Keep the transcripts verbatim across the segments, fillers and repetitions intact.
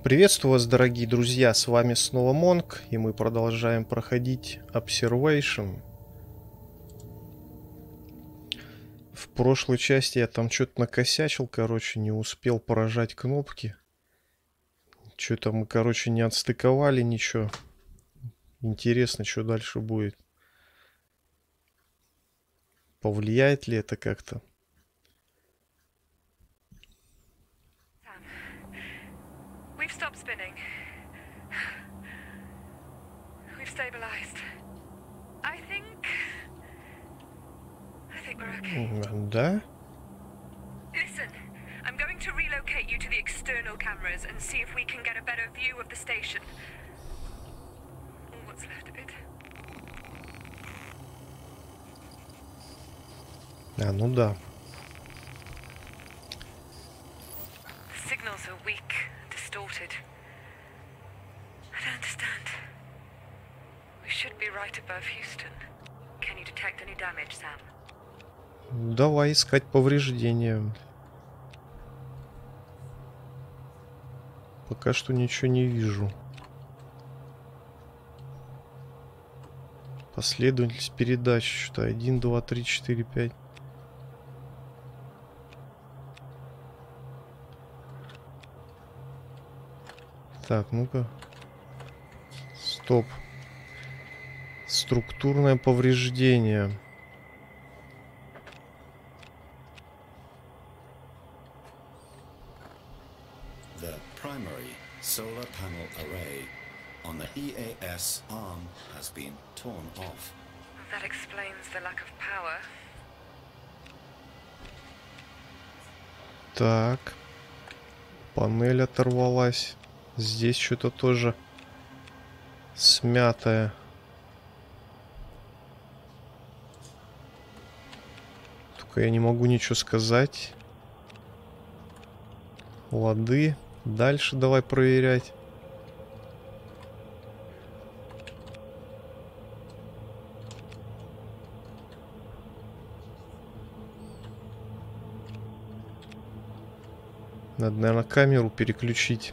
Приветствую вас, дорогие друзья, с вами снова Монк, и мы продолжаем проходить Observation. В прошлой части я там что-то накосячил, короче, не успел поражать кнопки. Что-то мы, короче, не отстыковали ничего. Интересно, что дальше будет. Повлияет ли это как-то? We've stopped spinning. We've stabilized. I think... I think we're okay. Да? Listen, I'm going to relocate you to the external cameras and see if we can get a better view of the station. Or what's left of it. А, ну да. The signals are weak, distorted. I don't understand. We should be right above Houston. Can you detect any damage, Sam? Давай искать повреждения. Пока что ничего не вижу. Последовательность передач. Что один, два, три, четыре, пять. Так, ну-ка. Стоп. Структурное повреждение. The primary solar panel array on the E A S arm has been torn off. That explains the lack of power. Так. Панель оторвалась. Здесь что-то тоже смятое. Только я не могу ничего сказать. Лады. Дальше давай проверять. Надо, наверное, камеру переключить.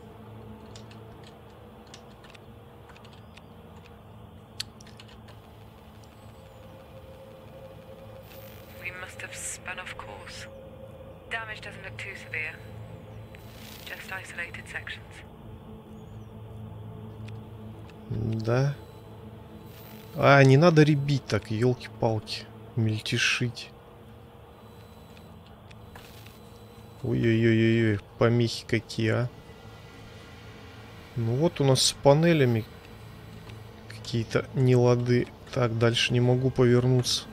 We must have spun off course. Damage doesn't look too severe. Just isolated sections. Да. А, не надо ребить так, елки-палки. Мельтешить. Ой-ой-ой-ой, помехи какие, а. Ну вот у нас с панелями какие-то нелады. Так, дальше не могу повернуться.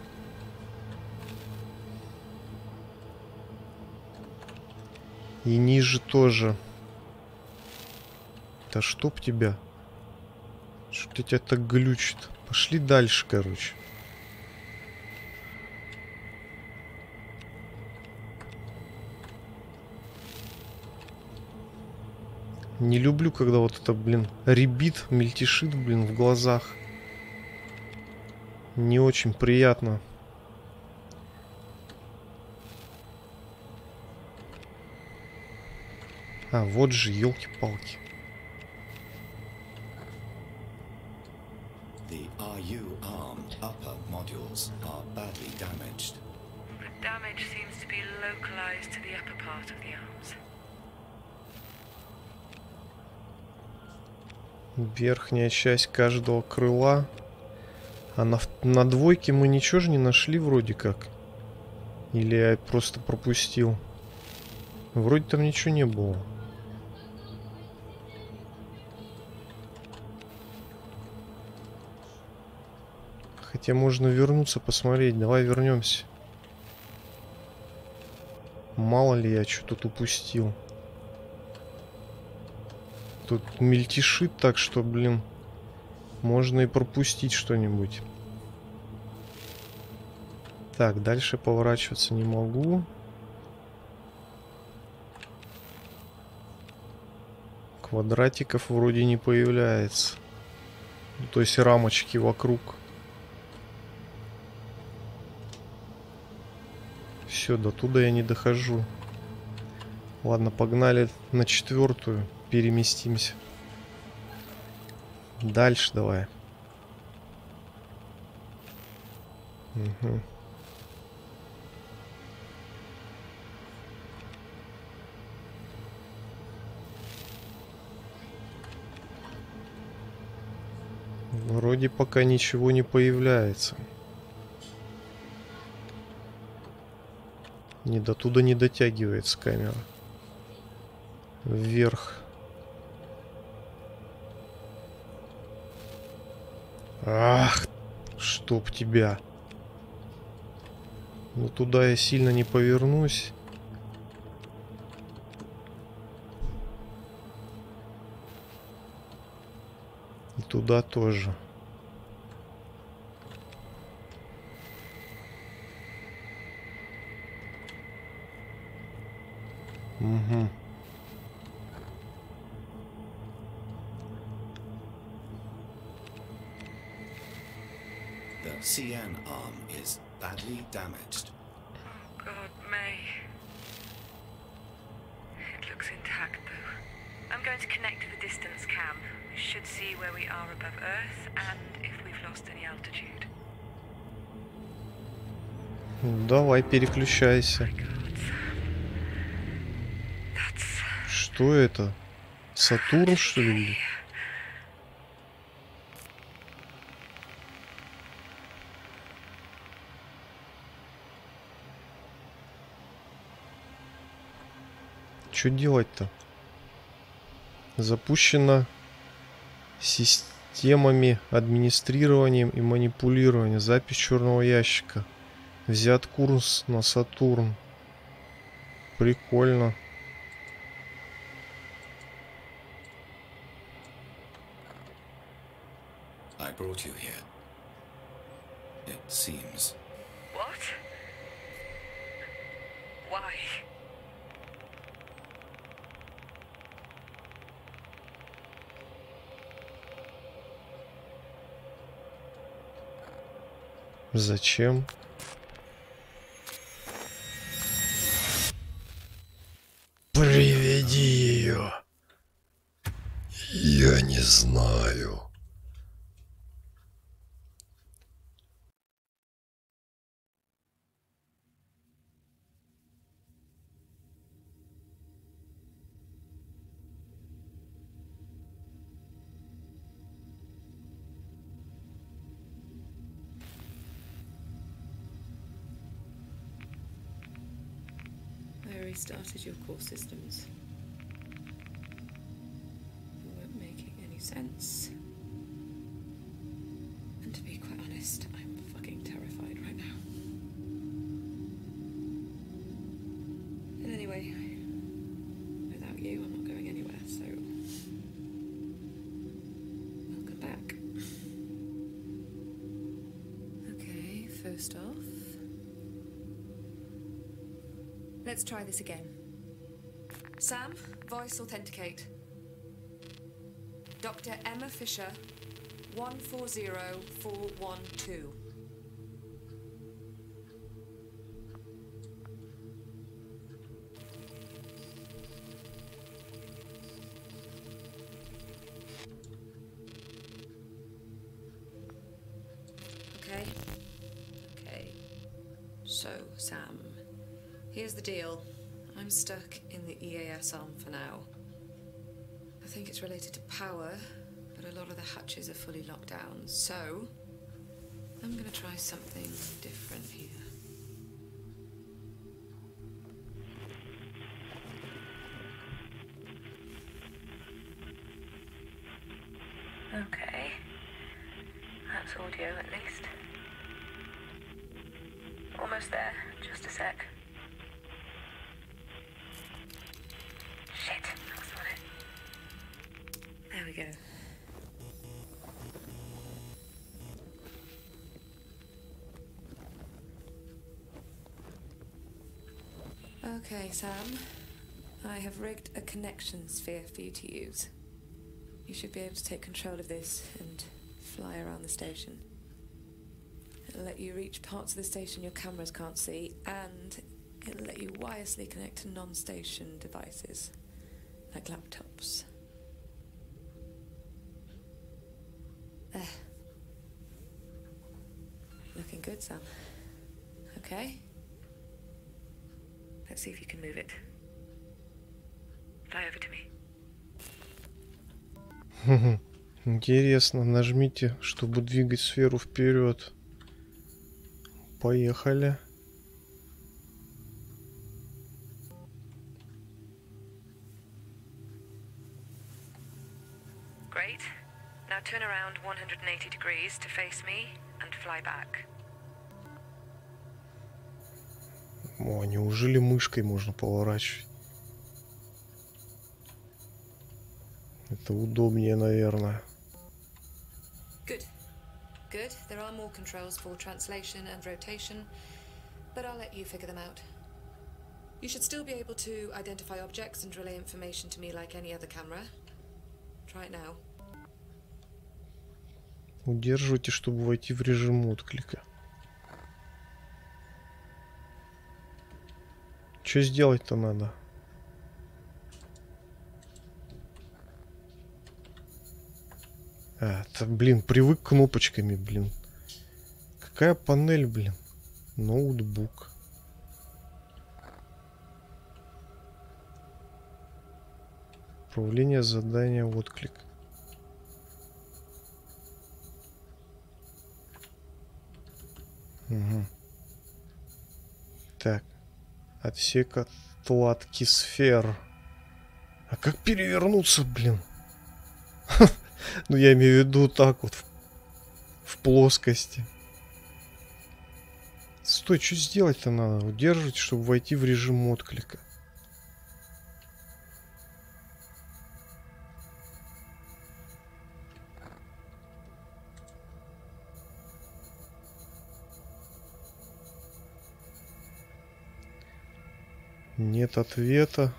И ниже тоже. Да чтоб тебя. Что-то тебя так глючит. Пошли дальше, короче. Не люблю, когда вот это, блин, ребит, мельтешит, блин, в глазах. Не очень приятно. А, вот же, елки-палки. The R U arm upper modules are badly damaged. The damage seems to be localized to the upper part of the arms. Верхняя часть каждого крыла. А на, на двойке мы ничего же не нашли вроде как. Или я просто пропустил. Вроде там ничего не было. Хотя можно вернуться, посмотреть. Давай вернемся. Мало ли я что тут упустил. Тут мельтешит так, что, блин, можно и пропустить что-нибудь. Так, дальше поворачиваться не могу. Квадратиков вроде не появляется. Ну, то есть рамочки вокруг. Все, до туда я не дохожу. Ладно, погнали на четвертую. переместимся. Дальше давай. Угу. Вроде пока ничего не появляется. Не до туда не дотягивается камера. Вверх. Ах, чтоб тебя. Ну туда я сильно не повернусь. И туда тоже. Угу. The C N arm is badly damaged. Oh, God, May. It looks intact, though. I'm going to connect to the distance cam. We should see where we are above Earth and if we've lost any altitude. Давай, переключайся. Что это? Сатурн, что ли? Что делать-то? Запущено системами администрированием и манипулированием. Запись черного ящика. Взят курс на Сатурн. Прикольно. I brought you here. It seems. What? Why? Зачем? Приведи ее. Я не знаю. Restarted your core systems. You weren't making any sense. And to be quite honest, I'm fucking terrified right now. And anyway, without you, I'm not going anywhere, so welcome back. Okay, first off, let's try this again. Sam, voice authenticate. Doctor Emma Fisher, one four zero four one two. Okay. Okay. So, Sam. Here's the deal. I'm stuck in the E A S arm for now. I think it's related to power, but a lot of the hatches are fully locked down, so I'm gonna try something different here. Okay. That's audio at least. Almost there. Just a sec. Shit, that's not it. There we go. Okay, Sam. I have rigged a connection sphere for you to use. You should be able to take control of this and fly around the station. It'll let you reach parts of the station your cameras can't see, and it'll let you wirelessly connect to non-station devices, like laptops. Looking good, Sam. Okay. Let's see if you can move it. Fly over to me. Интересно, нажмите, чтобы двигать сферу вперед. Поехали. Great. Now turn around one hundred eighty degrees to face me and fly back. О, неужели мышкой можно поворачивать? Это удобнее, наверное. Good. Good. There are more controls for translation and rotation, but I'll let you figure them out. You should still be able to identify objects and relay information to me like any other camera. Try it now. Удерживайте, чтобы войти в режим отклика. Что сделать-то надо? А, это, блин, привык кнопочками, блин. Какая панель, блин? Ноутбук. Управление задания, отклик. Угу. Так. Отсек отладки сфер. А как перевернуться, блин? Ну, я имею в виду так вот. В, в плоскости. Стой, что сделать-то надо? Удерживать, чтобы войти в режим отклика. Нет ответа.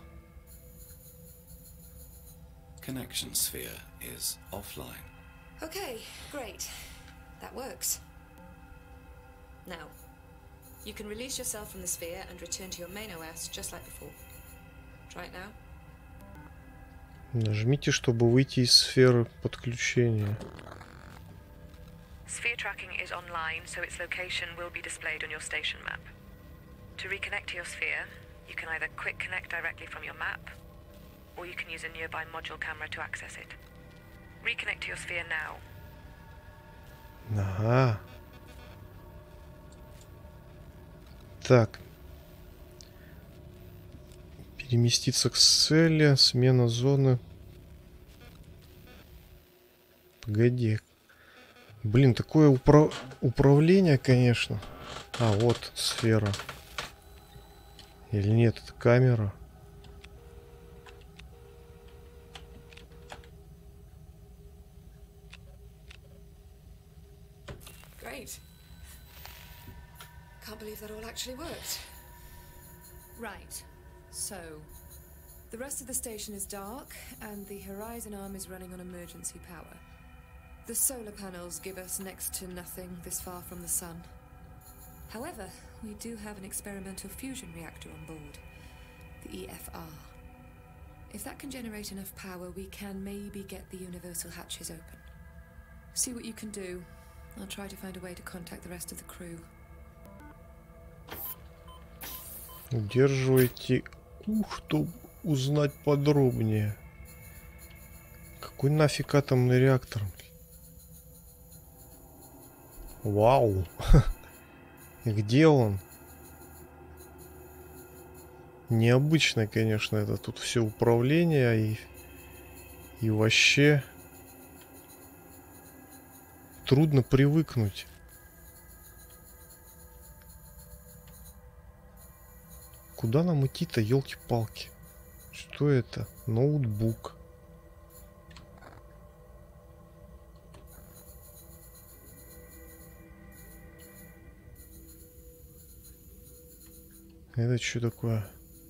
Connection sphere is offline. Okay, great. That works. Now, you can release yourself from the sphere and return to your main O S just like before. Try it now. Нажмите, чтобы выйти из сферы подключения. Sphere tracking is online, so its location will be displayed on your station map. To reconnect to your sphere, you can either quick connect directly from your map, or you can use a nearby module camera to access it. Reconnect to your sphere now. Ага. Так. Переместиться к цели, смена зоны. Погоди. Блин, такое упра... управление, конечно. А, вот сфера. Или нет, это камера. Great. Can't believe that all actually worked. Right. So, the rest of the station is dark, and the Horizon arm is running on emergency power. The solar panels give us next to nothing this far from the sun. However, we do have an experimental fusion reactor on board, the E F R. If that can generate enough power, we can maybe get the universal hatches open. See what you can do. I'll try to find a way to contact the rest of the crew. Удерживайте. Ух, чтобы узнать подробнее. Какой нафиг атомный реактор? Вау. Где он? Необычно, конечно, это тут все управление и, и вообще трудно привыкнуть. Куда нам идти-то, елки-палки? Что это? Ноутбук. Это что такое?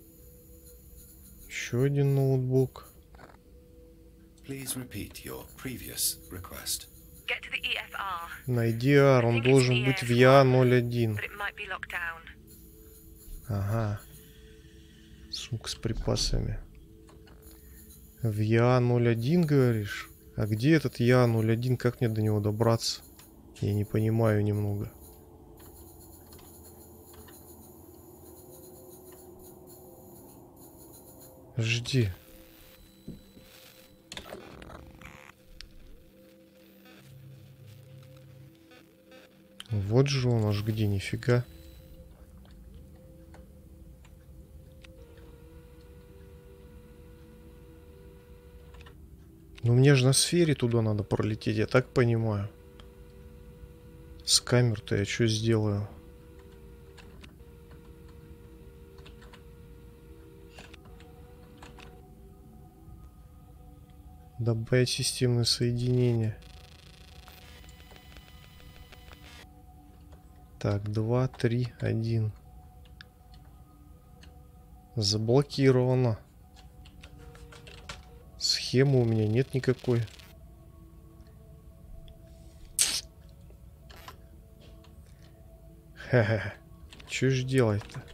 Еще один ноутбук. Please repeat your previous request. Get to the E F R. Найди ар, он должен быть в и а ноль один. But it might be locked down. Ага. Сумка с припасами. В и а ноль один, говоришь? А где этот и а ноль один? Как мне до него добраться? Я не понимаю немного. Жди. Вот же он аж где, нифига. Ну мне же на сфере туда надо пролететь, я так понимаю. С камер-то я что сделаю? Добавить системное соединение. Так, два, три, один. Заблокировано. Схемы у меня нет никакой. Ха-ха. Что ж делать-то?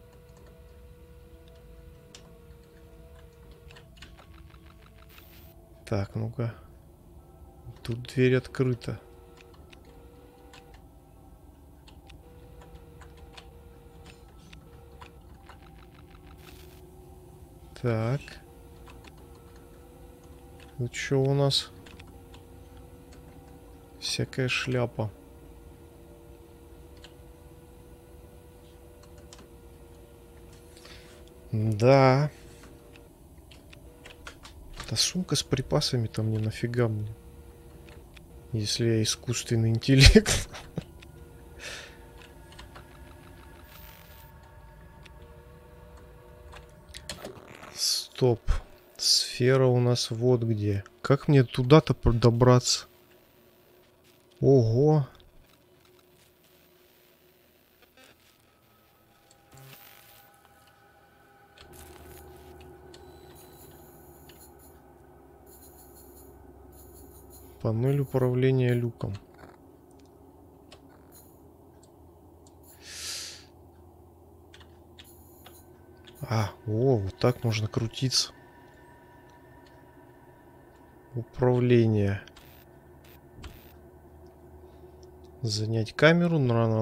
Так, ну-ка. Тут дверь открыта. Так. Тут что у нас? Всякая шляпа. Да. Та сумка с припасами-то мне нафига мне? Если я искусственный интеллект. Стоп. Сфера у нас вот где. Как мне туда-то добраться? Ого. Панель управления люком. А, о, вот так можно крутиться. Управление. Занять камеру.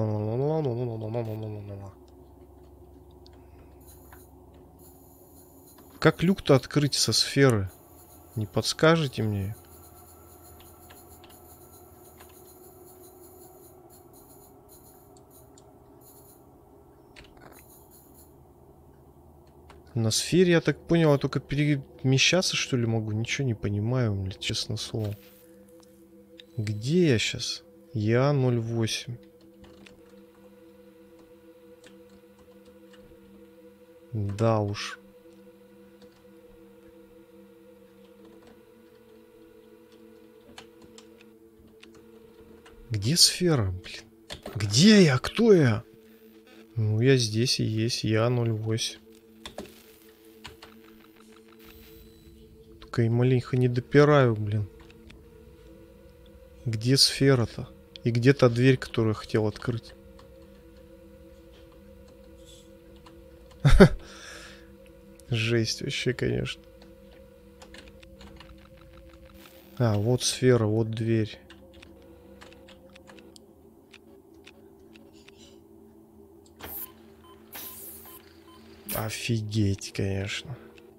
Как люк-то открыть со сферы? Не подскажете мне? На сфере, я так понял, я только перемещаться, что ли, могу? Ничего не понимаю, блядь, честно слово. Где я сейчас? Я ноль восемь. Да уж. Где сфера, блин? Где я? Кто я? Ну, я здесь и есть. Я ноль восемь. Только и маленько не допираю, блин. Где сфера-то? И где та дверь, которую я хотел открыть? Жесть вообще, конечно. А, вот сфера, вот дверь. Офигеть, конечно.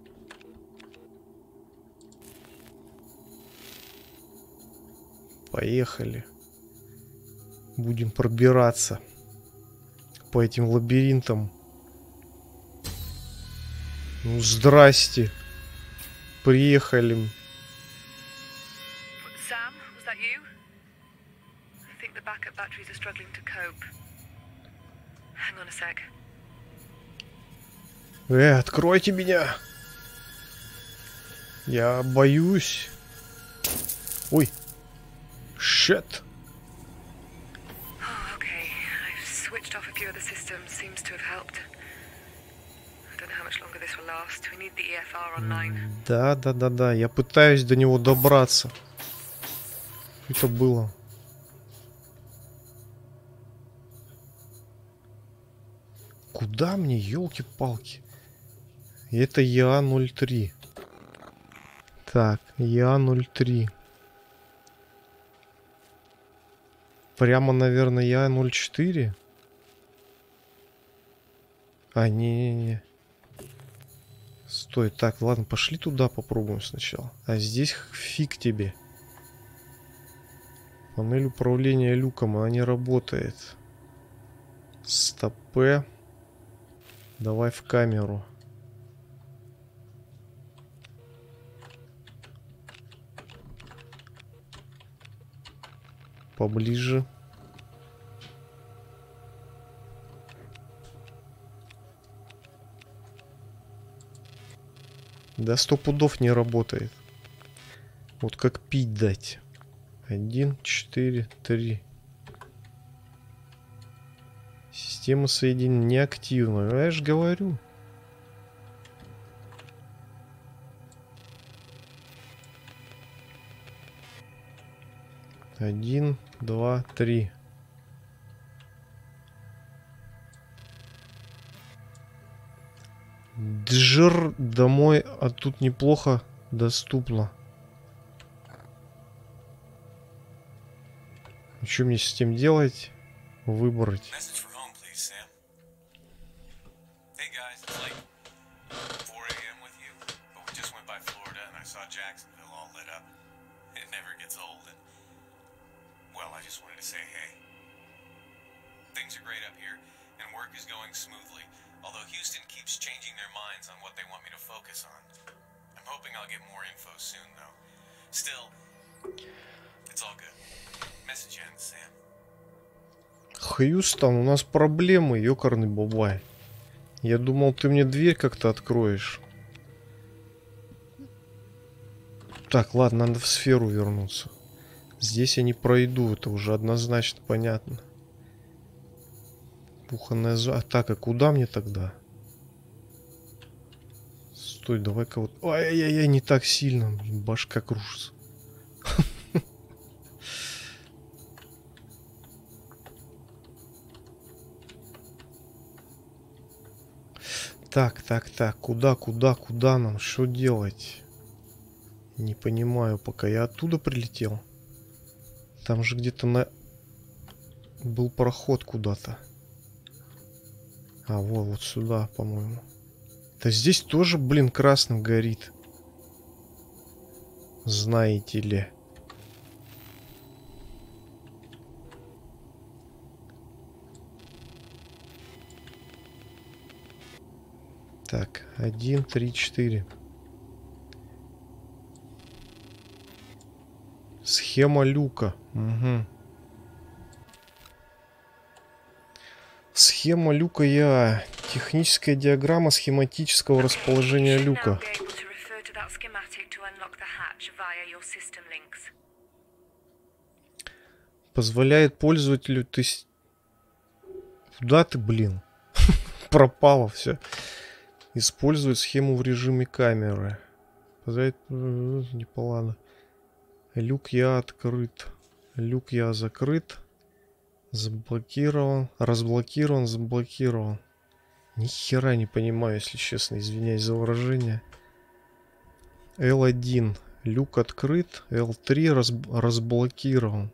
Поехали. Будем пробираться по этим лабиринтам. Ну, здрасте. Приехали. Sam, was that you? I think the backup batteries are struggling to cope. Hang on a sec. Э, откройте меня. Я боюсь. Ой. Shit. Oh, okay. I've switched off a few of the systems. Seems to have helped. I don't know how much longer this will last. We need the E F R online. Да, да, да, да. Я пытаюсь до него добраться. Это было. Куда мне, елки-палки? Это Я ноль три. Так, Я ноль три. Прямо, наверное, Я ноль четыре. А, не-не-не. Стоп. Стой, так, ладно, пошли туда попробуем сначала. А здесь фиг тебе. Панель управления люком, она не работает. Стопе. Давай в камеру. Поближе. Да сто пудов не работает. Вот как пить дать. Один, четыре, три. Система соединения неактивна. Я же говорю. Один, два, три. Джр домой, а тут неплохо доступно. Что мне с этим делать? Выбрать. Хьюстон, у нас проблемы, ёкарный бабай. Я думал, ты мне дверь как-то откроешь. Так, ладно, надо в сферу вернуться. Здесь я не пройду, это уже однозначно понятно. Пуханная зона. Так, а куда мне тогда? Стой, давай-ка вот... Ай-яй-яй, не так сильно. Башка кружится. Так, так, так. Куда, куда, куда нам? Что делать? Не понимаю пока. Я оттуда прилетел. Там же где-то на... был проход куда-то. А, вот, вот сюда, по-моему. Да здесь тоже, блин, красным горит. Знаете ли. Так, один, три, четыре. Схема люка. Угу. Схема люка я. Техническая диаграмма схематического расположения люка. Позволяет пользователю... Ты... Куда ты, блин? Пропало все. Использует схему в режиме камеры. Позволяет... Не поладно. Люк я открыт. Люк я закрыт. Заблокирован. Разблокирован, заблокирован. Ни хера не понимаю, если честно. Извиняюсь за выражение. эл один. Люк открыт. эл три раз... разблокирован.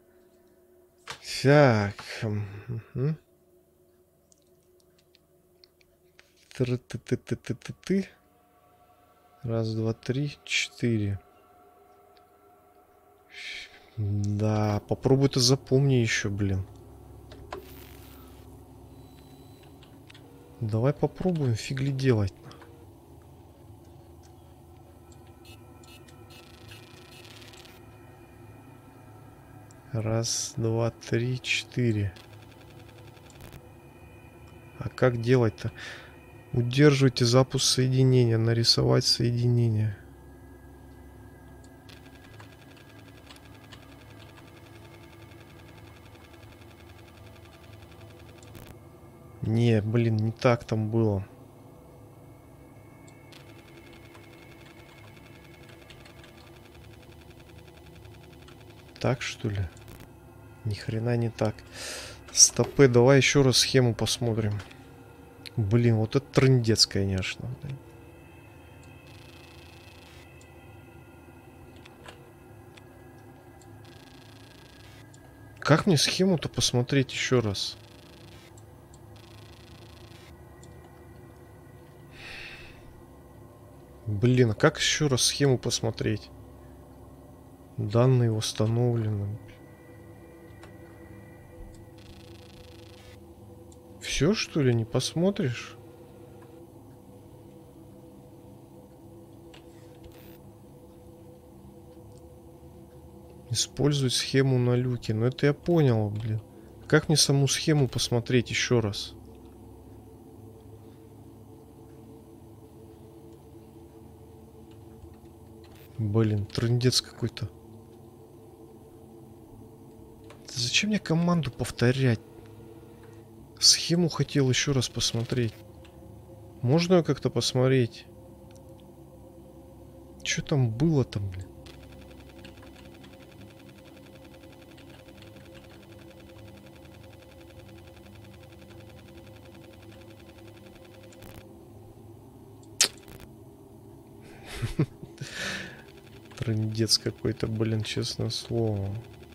Так. Угу. Ты-ты-ты-ты-ты-ты. Раз, два, три, четыре. Да, попробуй это запомни еще, блин. Давай попробуем, фиг ли делать. Раз, два, три, четыре. А как делать-то? Удерживайте запуск соединения. Нарисовать соединение. Не, блин, не так там было. Так, что ли? Ни хрена не так. Стопы, давай еще раз схему посмотрим. Блин, вот это трындец, конечно. Как мне схему-то посмотреть еще раз? Блин, а как еще раз схему посмотреть? Данные установлены. Все, что ли, не посмотришь? Использовать схему на люке. Ну это я понял, блин. Как мне саму схему посмотреть еще раз? Блин, трындец какой-то. Зачем мне команду повторять? Схему хотел еще раз посмотреть. Можно ее как-то посмотреть? Что там было там, блин? Трындец какой-то, блин, честное слово.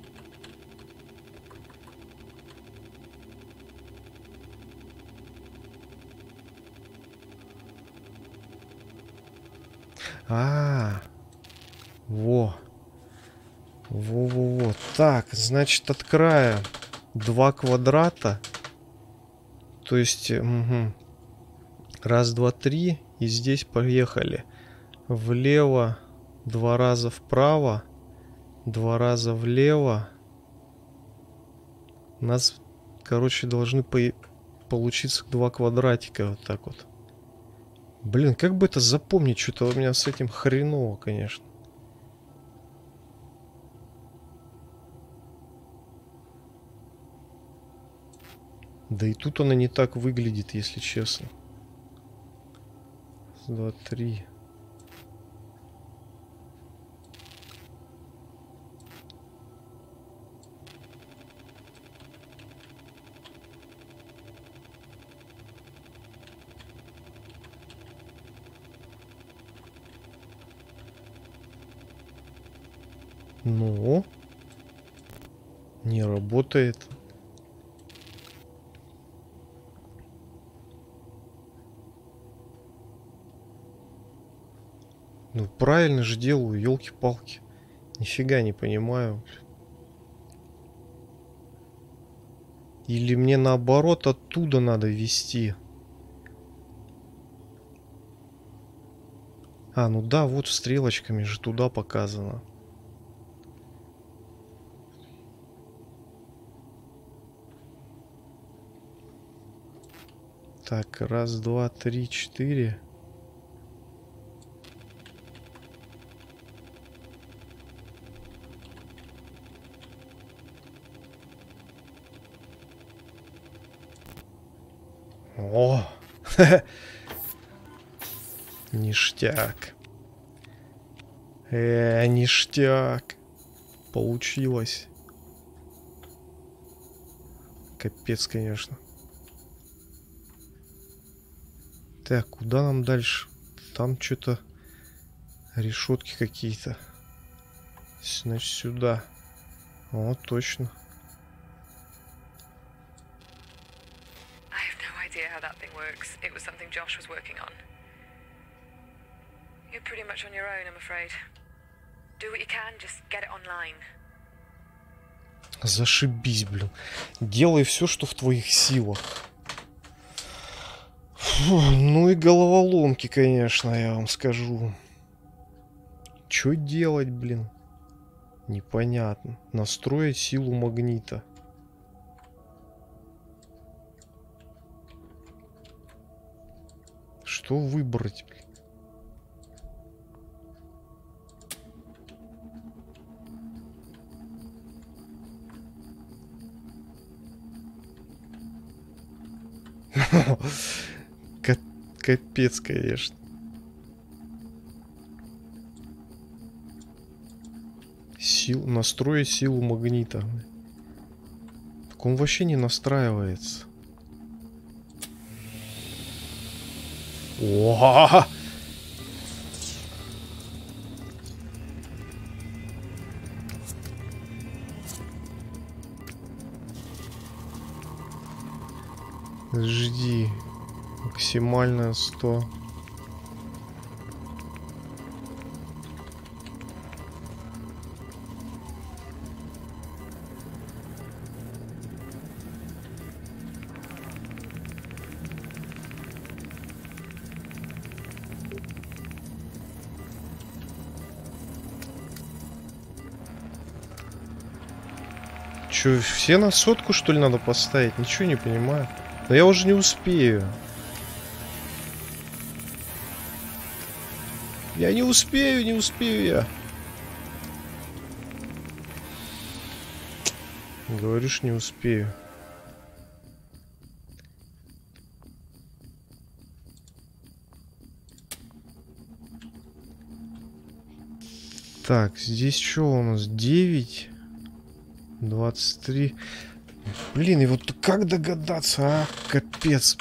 А, во. Во-во-во. Так, значит, от края два квадрата. То есть, угу. Раз, два, три. И здесь поехали. Влево. Два раза вправо. Два раза влево. У нас, короче, должны по получиться два квадратика. Вот так вот. Блин, как бы это запомнить? Что-то у меня с этим хреново, конечно. Да и тут она не так выглядит, если честно. Раз, два, три. Ну, не работает. Ну, правильно же делаю, елки-палки. Нифига не понимаю. Или мне наоборот оттуда надо вести? А, ну да, вот стрелочками же туда показано. Так, раз, два, три, четыре. О! Ништяк. Э, ништяк. Получилось. Капец, конечно. Так, куда нам дальше? Там что-то решетки какие-то. Значит, сюда. О, точно. I have no idea how that thing works. It was something Josh was working on. You're pretty much on your own, I'm afraid. Do what you can, just get it online. Зашибись, блин. Делай все, что в твоих силах. Фу, ну и головоломки, конечно, я вам скажу. Что делать, блин? Непонятно. Настроить силу магнита. Что выбрать, блин? Капец, конечно. Сил, настроить силу магнита. Так он вообще не настраивается. О! Жди. Максимально сто. Че, все на сотку, что ли, надо поставить? Ничего не понимаю. Да я уже не успею. Я не успею, не успею я. Говоришь, не успею. Так, здесь что у нас? девять, двадцать три. Блин, и вот как догадаться, а? Капец.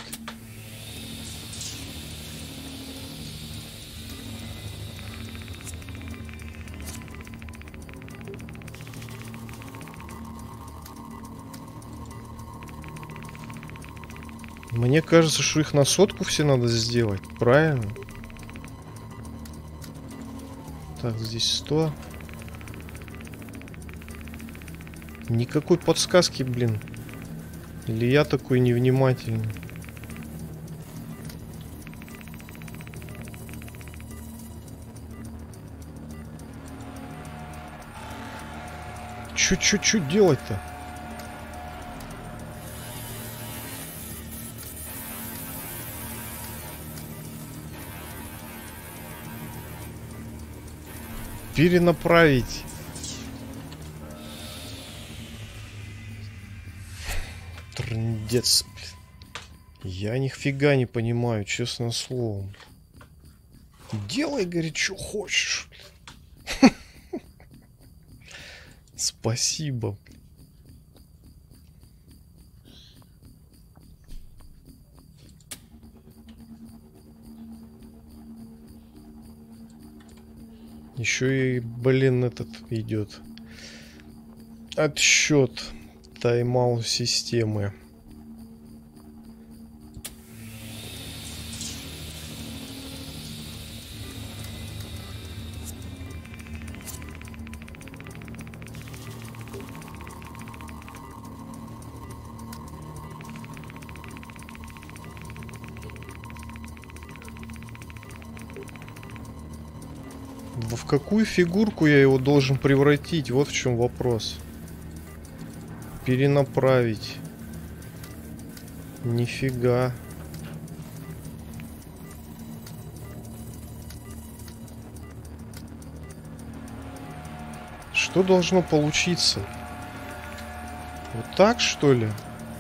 Мне кажется, что их на сотку все надо сделать. Правильно? Так, здесь сто. Никакой подсказки, блин. Или я такой невнимательный? Чё-чё-чё делать-то? Перенаправить. Трындец. Я нифига не понимаю, честное слово. Делай, говорит, что хочешь. Спасибо. Еще и, блин, этот идет отсчет тайм-аут системы. В какую фигурку я его должен превратить? Вот в чем вопрос. Перенаправить. Нифига. Что должно получиться? Вот так, что ли?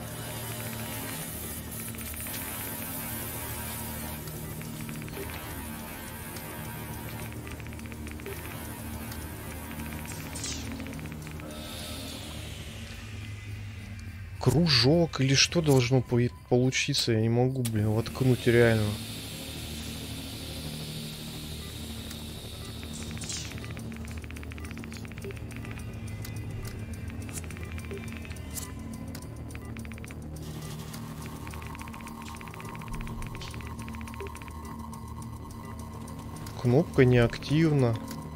Кружок или что должно по получиться? Я не могу, блин, воткнуть реально. Кнопка неактивна.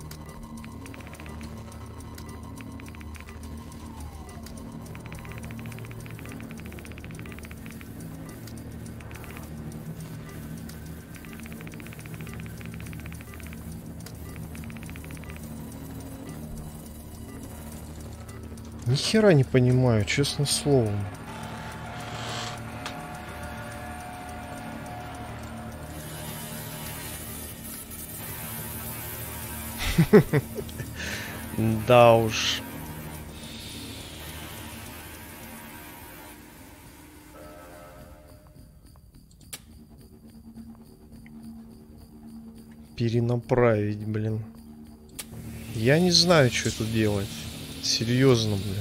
Ни хера не понимаю, честное слово. Да уж. Перенаправить, блин. Я не знаю, что тут делать. Серьезно, блин.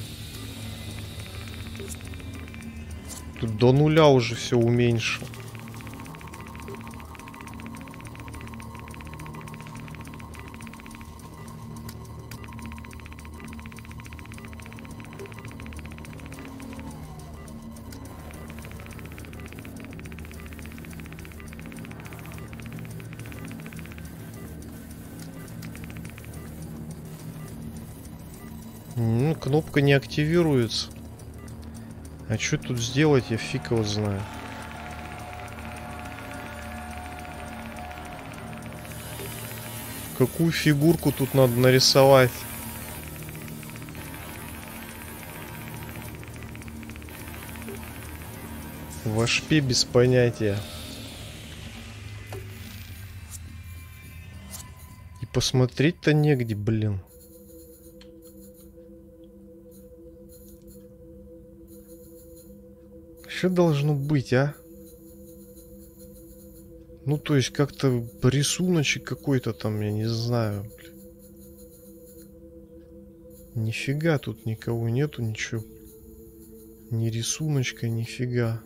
Тут до нуля уже все уменьшил. Ну, кнопка не активируется. А что тут сделать, я фиг его знаю. Какую фигурку тут надо нарисовать? В шпе без понятия. И посмотреть-то негде, блин. Что должно быть, а? Ну, то есть, как-то рисуночек какой-то там, я не знаю. Блин. Нифига тут никого нету, ничего. Ни рисуночка, нифига.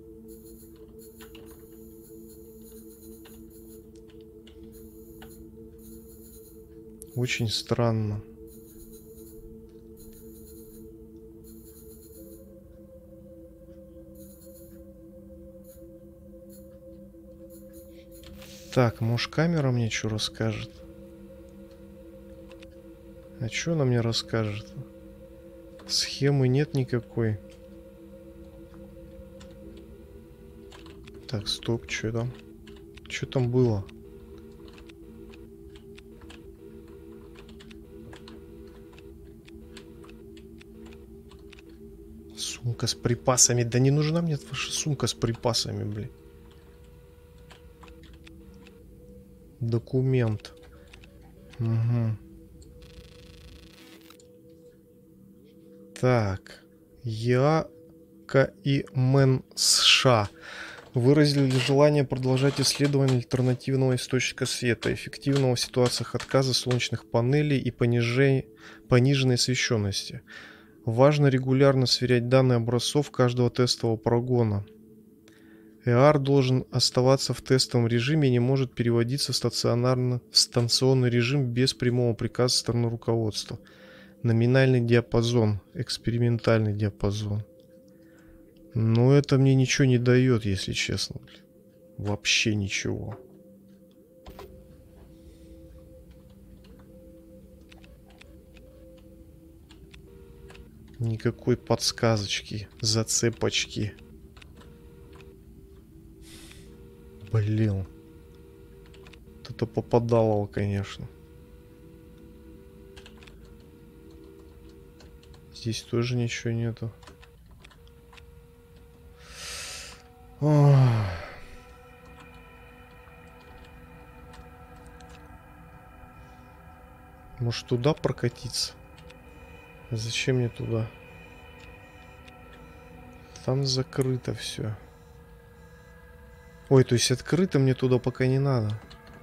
Очень странно. Так, может, камера мне что расскажет? А что она мне расскажет? Схемы нет никакой. Так, стоп, что там? Что там было? Сумка с припасами. Да не нужна мне ваша сумка с припасами, блин. Документ. Угу. Так. Яка и Мэн США выразили желание продолжать исследование альтернативного источника света, эффективного в ситуациях отказа солнечных панелей и понижения, пониженной освещенности. Важно регулярно сверять данные образцов каждого тестового прогона. и эй ар должен оставаться в тестовом режиме и не может переводиться стационарно в станционный режим без прямого приказа со стороны руководства. Номинальный диапазон, экспериментальный диапазон. Но это мне ничего не дает, если честно. Вообще ничего. Никакой подсказочки, зацепочки. Блин. Это попадало, конечно. Здесь тоже ничего нету. Ох. Может, туда прокатиться? Зачем мне туда? Там закрыто все. Ой, то есть открыто мне туда пока не надо.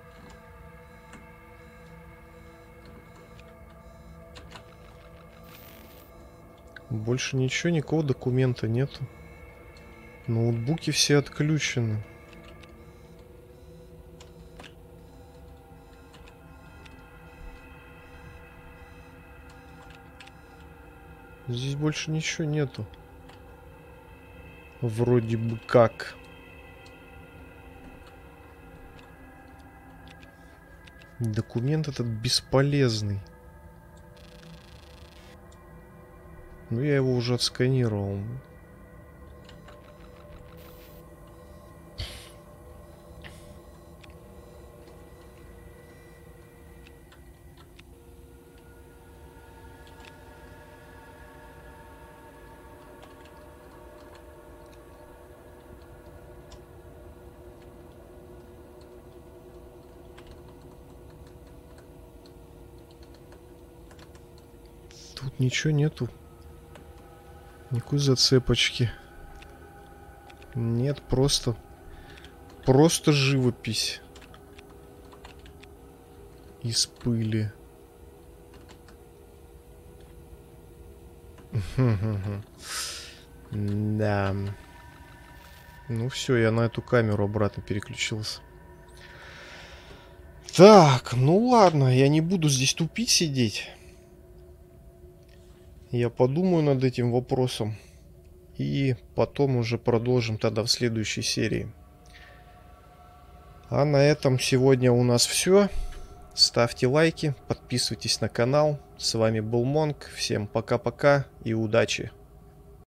Больше ничего, никакого документа нету. Ноутбуки все отключены. Здесь больше ничего нету. Вроде бы как. Документ этот бесполезный. Ну, я его уже отсканировал. Тут ничего нету. Никакой зацепочки. Нет, просто... Просто живопись. Из пыли. Да. Ну все, я на эту камеру обратно переключился. Так, ну ладно, я не буду здесь тупить сидеть. Я подумаю над этим вопросом. И потом уже продолжим тогда в следующей серии. А на этом сегодня у нас все. Ставьте лайки, подписывайтесь на канал. С вами был Монк. Всем пока-пока и удачи.